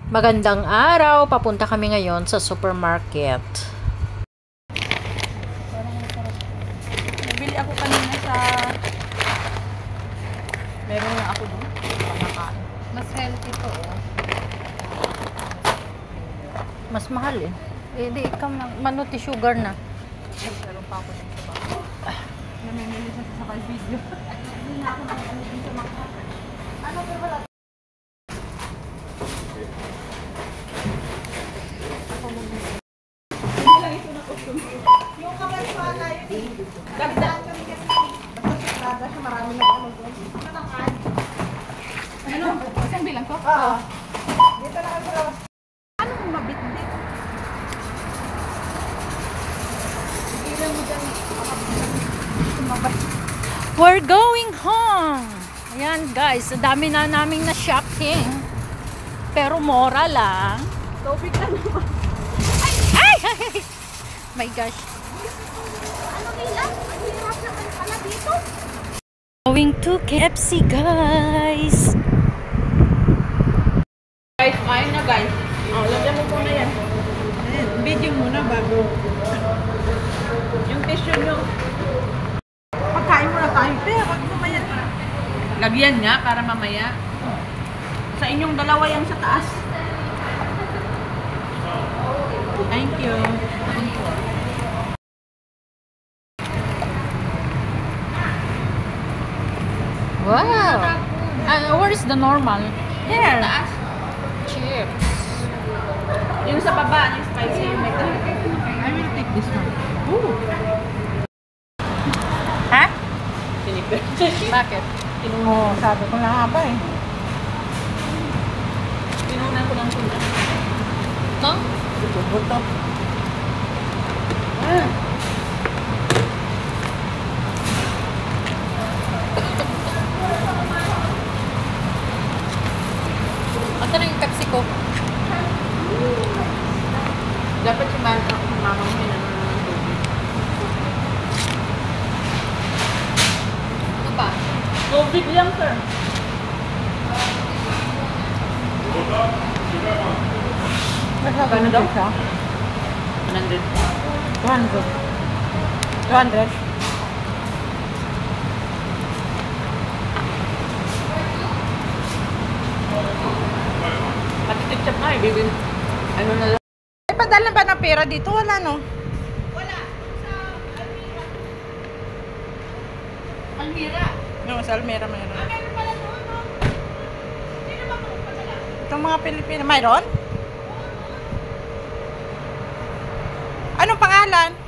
Magandang araw, papunta kami ngayon sa supermarket. Nabili ako kanina sa... Meron na ako doon. Pangakain. Mas healthy to, oh. Mas mahal eh. Eh di ikaw na, manuti sugar na. Meron pa ako din sa bahay. Namimili siya sa sakay video. Hindi na ako nag-ano sa mga... Ano ba wala? Yung kabalsuan na yun eh. Dagdag kami kasi. Basta suplada siya, marami na ano doon. Matangkad. Ano? Isang bilang ko? Oo. Dito na ako. Ano kung mabit-bit? Ilan mo dyan? We're going home! Ayan guys, dami na naming na shopping. Pero mura lang. Tubig na naman. Ay! My gosh. Ano nila? Ang hirap naman pala dito. Going to KFC guys. Guys, kain na guys. Oh, lagyan mo muna yan. Video muna bago. Yung tissue nyo. Pagkain muna tayo. Pero wag mamaya. Lagyan nga para mamaya. Sa inyong dalawa yan sa taas. Thank you. Wow. Where is the normal? Here. Taas. Chips. Yung sa baba, yung spicy, yung may tayo. I will take this one. Ooh. Ha? Tinipid. Bakit? Oh, sabi ko na nga ba eh. Pinunan ko ng tuna. No? Buto. Ah. Ito na yung Pepsi ko. Dapat si mama mo pinanong ng tubig. Ano pa? Tubig lang, sir. Kano daw? 100. 200. Pati ketchup na eh, baby. Ano na lang? Ay, padala ba ng pera dito? Wala, no? Wala. Sa Almira. Almira? No, sa Almira mayroon. Ah, meron pala doon, no? Sino ba magpadala? Itong mga Pilipino. Mayroon? Anong pangalan?